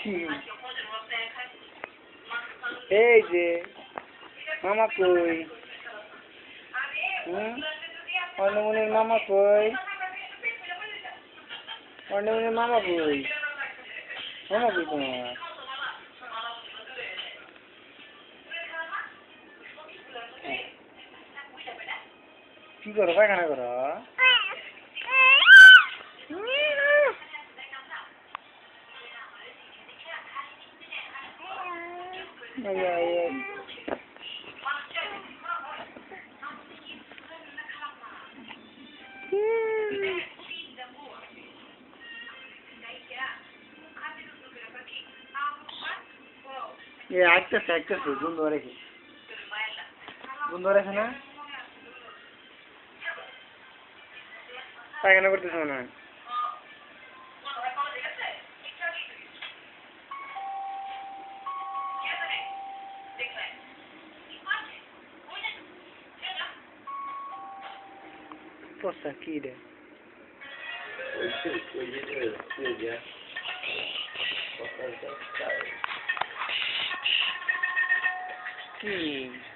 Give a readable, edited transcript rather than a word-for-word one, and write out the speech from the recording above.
এই যে মামা কই? অর্ণমনির মামা কই? অর্ণমনির মামা কই? মামা কই তোমার? কি করো? পায়খানা করো? একটা বন্ধু রেখে না পায়খানা করতেছ না পোস্তা কি রে কি